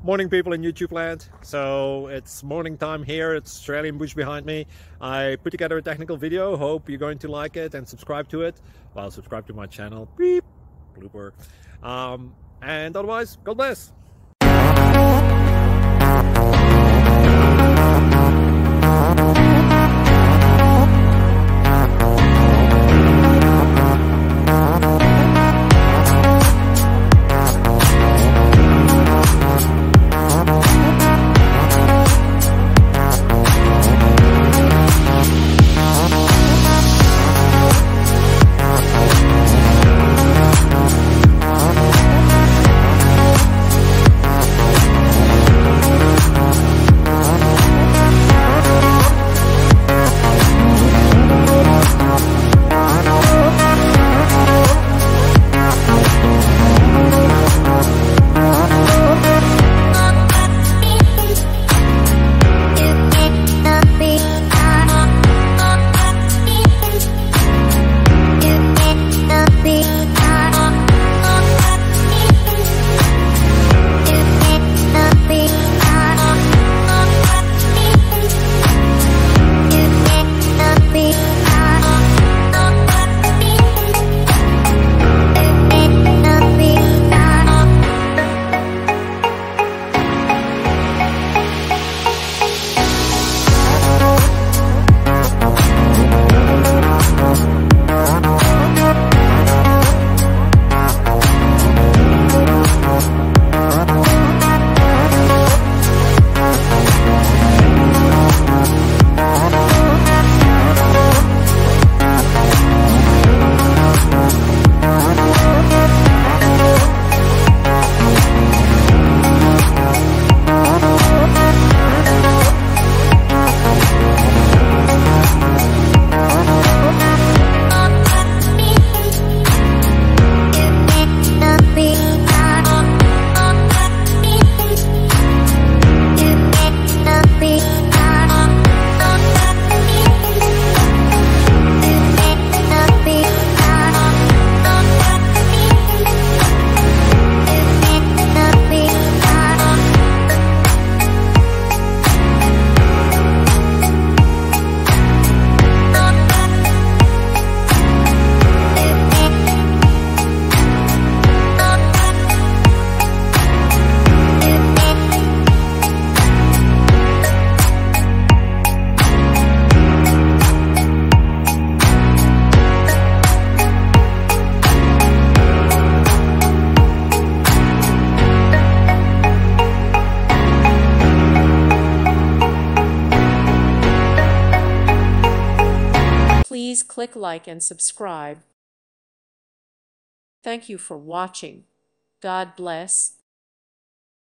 Morning, people in YouTube land. So it's morning time here. It's Australian bush behind me. I put together a technical video. Hope you're going to like it and subscribe to it. Well, subscribe to my channel. Beep. Blooper. And otherwise, God bless. Please click like and subscribe. Thank you for watching. God bless.